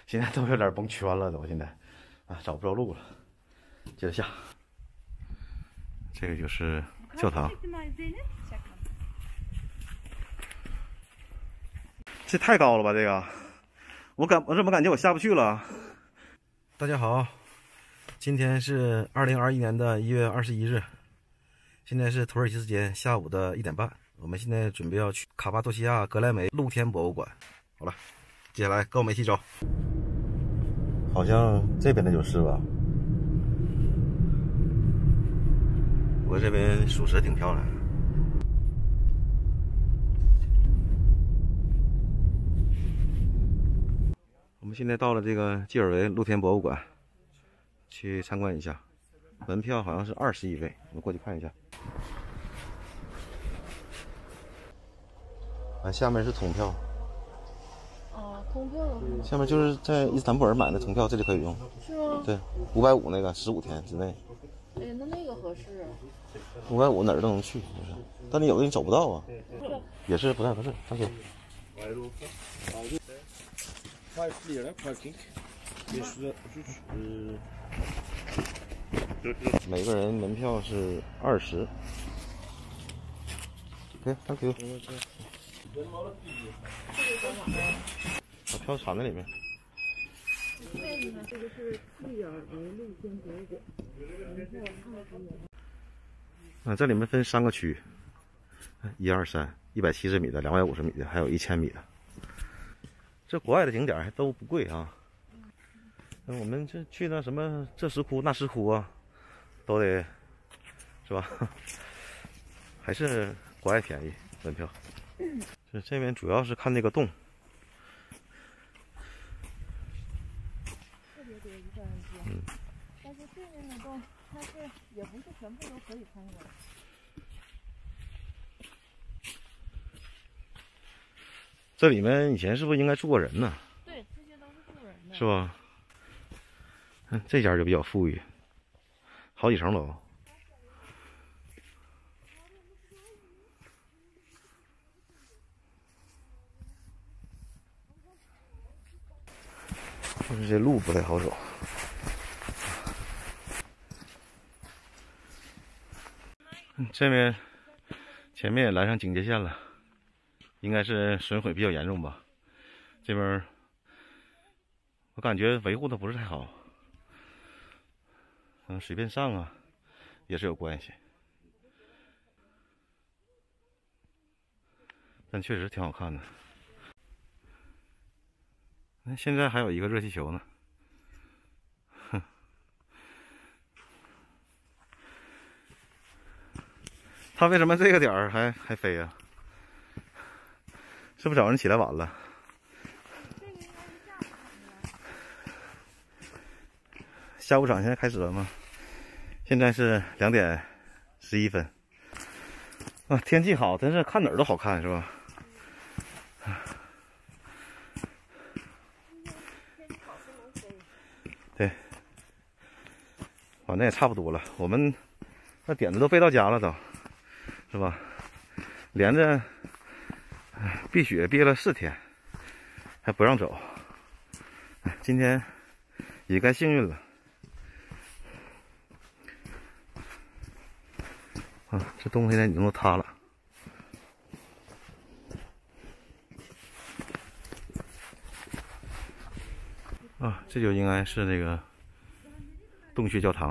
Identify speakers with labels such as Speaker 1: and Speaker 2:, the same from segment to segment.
Speaker 1: 现在都有点蒙圈了，都现在啊找不着路了。接着下，这个就是教堂。这太高了吧？这个，我怎么感觉我下不去了？大家好，今天是2021年的1月21日，现在是土耳其时间下午的1点半。我们现在准备要去卡帕多西亚格莱美露天博物馆。好了，接下来跟我们一起走。好像这边的就是吧？我这边属实挺漂亮的。我们现在到了这个基尔维露天博物馆，去参观一下。门票好像是20一位，我们过去看一下。啊，下面是通票。
Speaker 2: 哦，通票的话，
Speaker 1: 下面就是在伊斯坦布尔买的通票，这里可以用。
Speaker 2: 是吗？
Speaker 1: 对，550那个15天之内。
Speaker 2: 哎，那个合适啊。
Speaker 1: 550哪儿都能去，就是，但你有的你走不到啊。也是不太合适。张姐。每个人门票是20。Thank you。把票藏在里面。这个是基尔维露天博物馆，门票20元。这里面分3个区，1、2、3，170米的、250米的，还有1000米的。这国外的景点还都不贵啊。我们这去那什么这石窟那石窟啊，都得是吧？还是国外便宜门票。这边主要是看那个洞。
Speaker 2: 特别多一个人街，但是对面的洞它是也不是全部都可以参观。
Speaker 1: 这里面以前是不是应该住过人呢？
Speaker 2: 对，这些都是住人的，
Speaker 1: 是吧？这家就比较富裕，好几层楼。就是这路不太好走。这边前面也拦上警戒线了，应该是损毁比较严重吧。这边我感觉维护的不是太好，可能水变上啊，也是有关系。但确实挺好看的。现在还有一个热气球呢，哼，它为什么这个点儿还飞呀？是不是早上起来晚了？
Speaker 2: 这个应该是
Speaker 1: 下午场现在开始了吗？现在是2点11分。啊，天气好，真是看哪儿都好看，是吧？对，反正也差不多了。我们那点子都背到家了，都是吧？连着避雪避了4天，还不让走。今天也该幸运了。啊，这洞现在已经都塌了。啊，这就应该是那个洞穴教堂。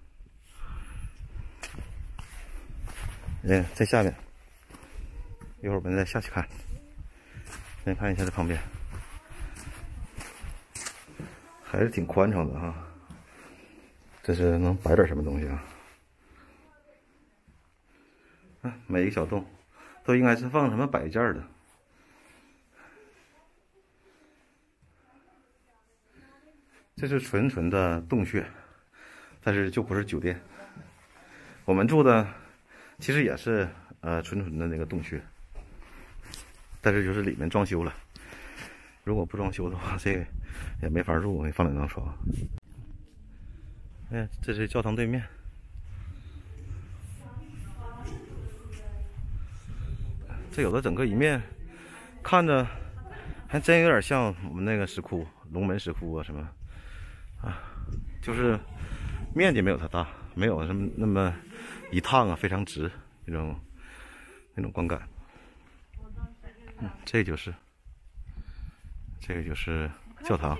Speaker 1: 在下面，一会儿我们再下去看。先看一下这旁边，还是挺宽敞的哈。这是能摆点什么东西啊？每一个小洞都应该是放什么摆件的。这是纯的洞穴，但是就不是酒店。我们住的其实也是纯的那个洞穴，但是就是里面装修了。如果不装修的话，这个也没法住，没放2张床。哎，这是教堂对面。这有的整个一面看着还真有点像我们那个石窟龙门石窟啊什么啊，就是面积没有它大，没有什么那么一趟啊非常直那种观感。这就是教堂。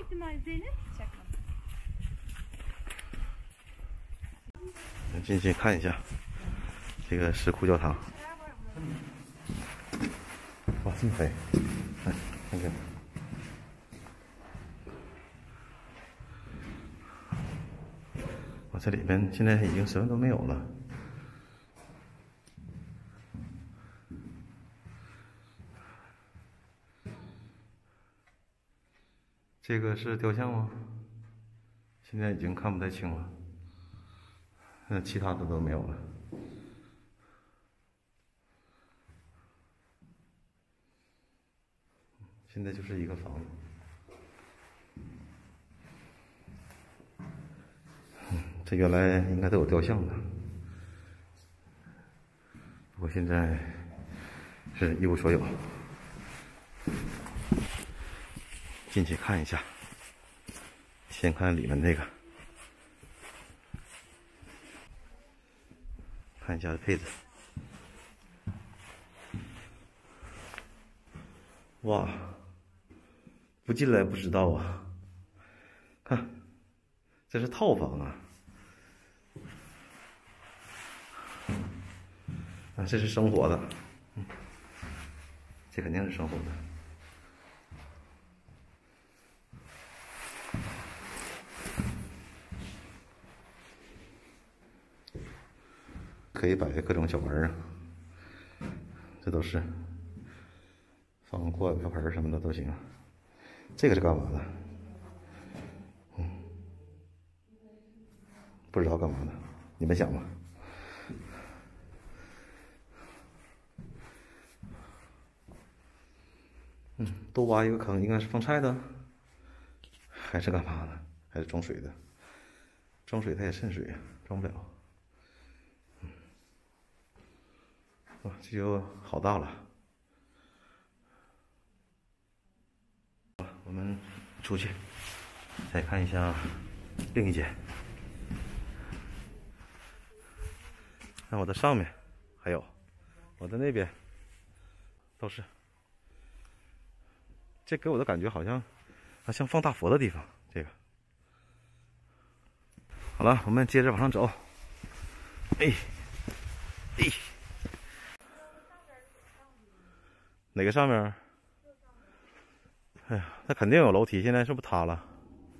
Speaker 1: 进去看一下这个石窟教堂。哇，这么黑！看看。哇，这里边现在已经什么都没有了。这个是雕像吗？现在已经看不太清了。其他的都没有了。现在就是一个房子。这原来应该都有雕像的，不过现在是一无所有。进去看一下，先看里面这个，看一下配置。哇，不进来不知道啊！看，这是套房啊！啊，这是生活的，这肯定是生活的。可以摆各种小玩意儿，这都是放锅瓢盆什么的都行。这个是干嘛的？不知道干嘛的，你们想吗？多挖一个坑，应该是放菜的，还是干嘛的？还是装水的？装水它也渗水啊，装不了。哇，这就好大了。我们出去再看一下另一间。看我的上面，还有我的那边，都是。这给我的感觉好像像放大佛的地方。这个好了，我们接着往上走。哎，哪个上面？哎呀，那肯定有楼梯，现在是不是塌了？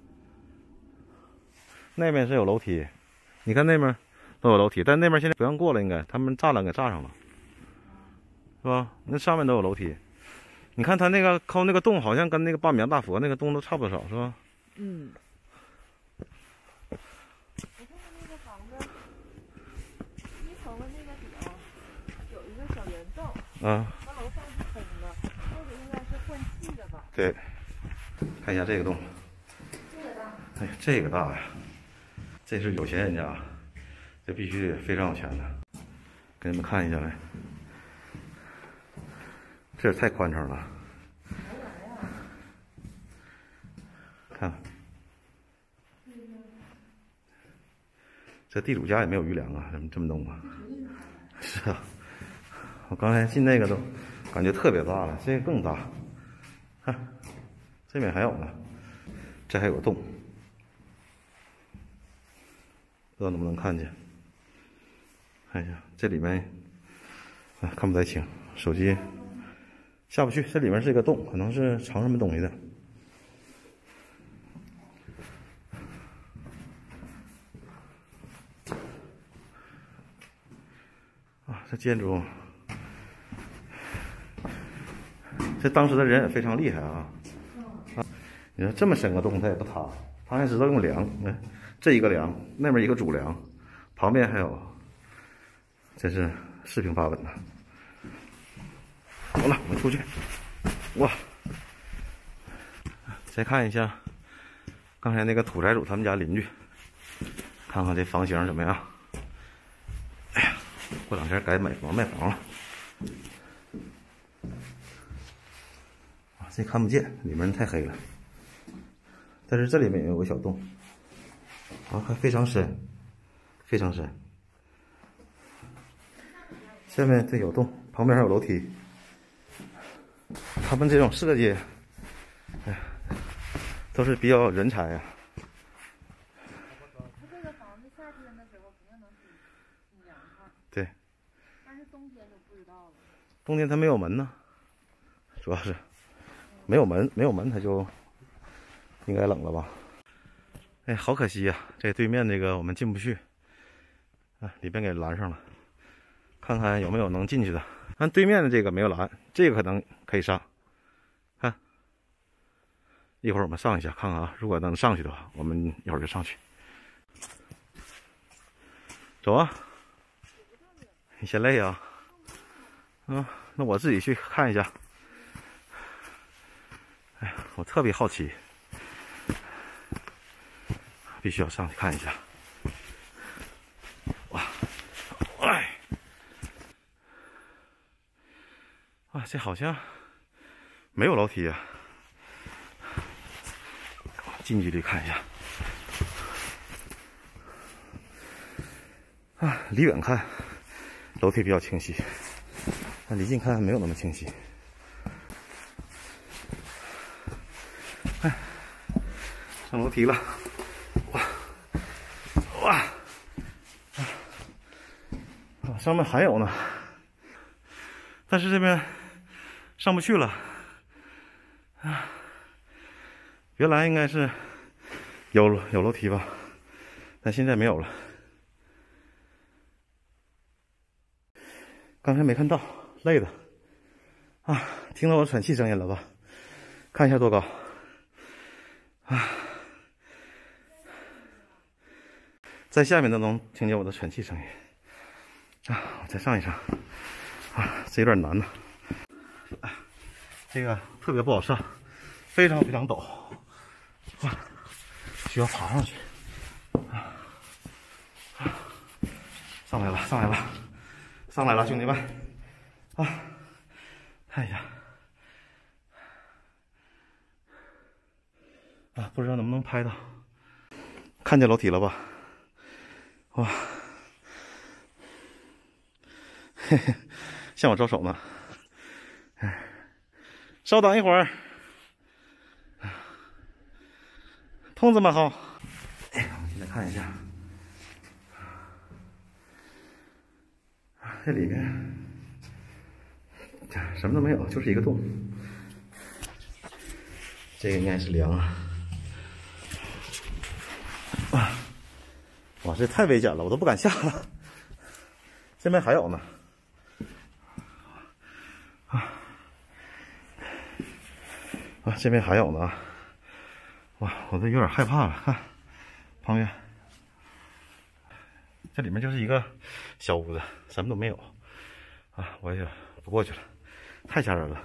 Speaker 1: 那边是有楼梯，你看那边都有楼梯，但那边现在不让过了，应该他们栅栏给炸上了，是吧？那上面都有楼梯。你看他那个抠那个洞，好像跟那个巴米扬大佛那个洞都差不多少，是吧？
Speaker 2: 嗯。我看看那个房子，一层的那个顶有一个小圆洞，
Speaker 1: 啊。
Speaker 2: 它楼上是空的，那个应该是换气的吧？
Speaker 1: 对，看一下这个洞。
Speaker 2: 这个大。
Speaker 1: 哎呀，这个大呀！这是有钱人家，这必须得非常有钱的。给你们看一下来。这也太宽敞了，看，这地主家也没有余粮啊，怎么这么弄啊？是啊，我刚才进那个都感觉特别大了，这个更大。看，这边还有呢，这还有个洞，不知道能不能看见？看一下，这里面看不太清，手机。下不去，这里面是一个洞，可能是藏什么东西的。啊，这建筑，这当时的人也非常厉害啊！你说这么深个洞，它也不塌，他还知道用梁。这一个梁，那边一个主梁，旁边还有，真是四平八稳的。好了，我们出去。哇！再看一下刚才那个土财主他们家邻居，看看这房型怎么样。哎呀，过两天该卖房了。这看不见，里面太黑了。 但是这里面也有个小洞，啊，还非常深，非常深。下面这有洞，旁边还有楼梯。他们这种设计，哎，都是比较人才呀。
Speaker 2: 这个房子夏天的时候肯定能挺凉快。
Speaker 1: 对。
Speaker 2: 但是冬天就不知道了。
Speaker 1: 冬天它没有门呢，主要是没有门，没有门它就应该冷了吧？哎，好可惜呀，这对面这个我们进不去，啊，里边给拦上了。看看有没有能进去的。看对面的这个没有拦，这个可能可以上。看，一会儿我们上一下看看啊，如果能上去的话，我们一会儿就上去。走啊！你嫌累啊？啊，那我自己去看一下。哎呀，我特别好奇，必须要上去看一下。哇，哎，啊，这好像没有楼梯啊。近距离看一下。啊，离远看楼梯比较清晰，但离近看没有那么清晰。哎，上楼梯了，哇哇！啊，上面还有呢，但是这边上不去了。啊，原来应该是有楼梯吧，但现在没有了。刚才没看到，累的啊！听到我喘气声音了吧？看一下多高啊！在下面都能听见我的喘气声音啊！我再上一上啊，这有点难呢。啊，这个特别不好上，非常非常陡啊，需要爬上去啊！上来了，上来了！上来了，兄弟们！啊，看一下啊，不知道能不能拍到。看见楼梯了吧？哇，嘿嘿，向我招手呢。哎，稍等一会儿。同志们好。哎，我们现在看一下。这里面什么都没有，就是一个洞。这个应该是梁啊！哇，这太危险了，我都不敢下了。这边还有呢。啊，这边还有呢。哇，我都有点害怕了。看旁边。这里面就是一个小屋子，什么都没有啊！我也不过去了，太吓人了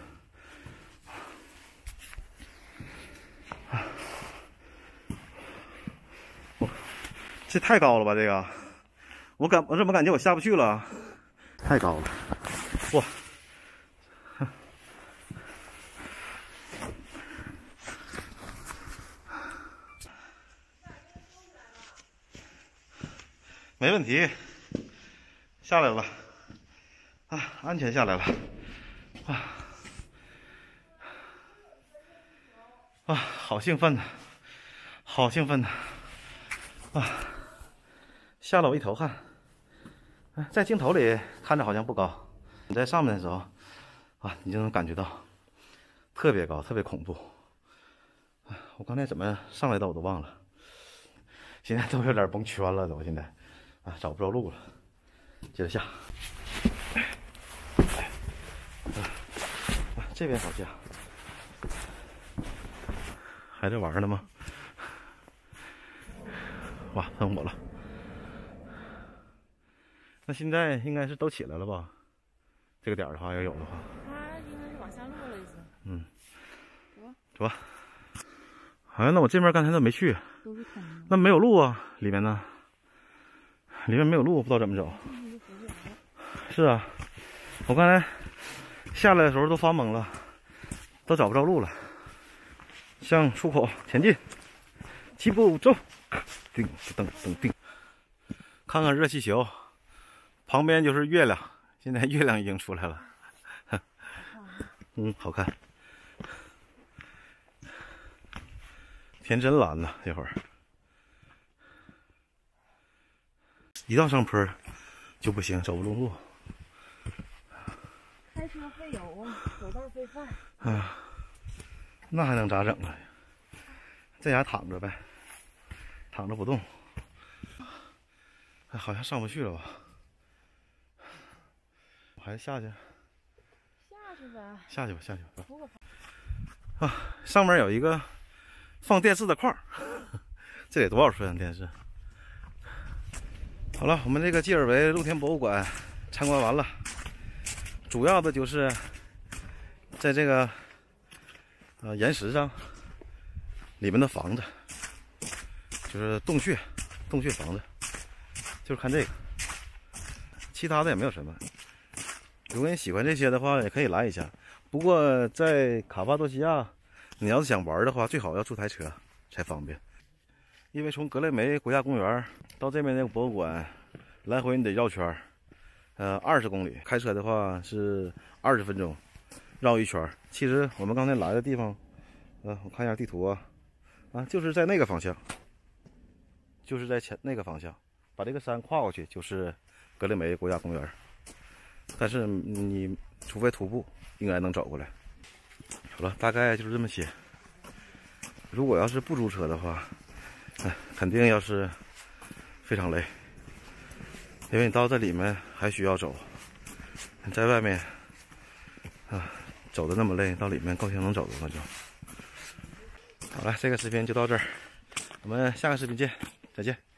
Speaker 1: 啊！这太高了吧？这个，我怎么感觉我下不去了？太高了，哇！没问题，下来了，啊，安全下来了，啊，好兴奋呐，好兴奋呐，啊，吓了我一头汗。在镜头里看着好像不高，你在上面的时候，啊，你就能感觉到特别高，特别恐怖。我刚才怎么上来的我都忘了，现在都有点蒙圈了，我现在。啊，找不着路了，接着下。这边好下，还在玩呢吗？哇，喷我了！那现在应该是都起来了吧？这个点的话，要有的话，
Speaker 2: 他应该是往下落了已经。
Speaker 1: 嗯，
Speaker 2: 走吧，
Speaker 1: 走吧。哎，那我这边刚才都没去，
Speaker 2: 都是坑。
Speaker 1: 那没有路啊，里面呢？里面没有路，不知道怎么走。是啊，我刚才下来的时候都发懵了，都找不着路了。向出口前进。 齐步走，叮噔噔叮。看看热气球，旁边就是月亮，现在月亮已经出来了。好看。天真蓝呐，这会儿一到上坡就不行，走不动路。
Speaker 2: 开车费油啊，走道费饭。
Speaker 1: 啊，那还能咋整啊？在家躺着呗，躺着不动。哎，好像上不去了吧？我还是下去。
Speaker 2: 下去呗。
Speaker 1: 下去吧，下去吧。
Speaker 2: 图个
Speaker 1: 啊，上面有一个放电视的框，这得多少寸电视？好了，我们这个基尔维露天博物馆参观完了，主要的就是在这个岩石上里面的房子，就是洞穴房子，就是看这个，其他的也没有什么。如果你喜欢这些的话，也可以来一下。不过在卡帕多西亚，你要是想玩的话，最好要租台车才方便。因为从格雷梅国家公园到这边那个博物馆，来回你得绕圈，20公里，开车的话是20分钟，绕一圈。其实我们刚才来的地方，我看一下地图啊，就是在那个方向，就是在那个方向，把这个山跨过去就是格雷梅国家公园。但是你除非徒步，应该能走过来。好了，大概就是这么些。如果要是不租车的话，肯定要是非常累，因为你到这里面还需要走。你在外面走的那么累，到里面够呛能走多久。好了，这个视频就到这儿，我们下个视频见，再见。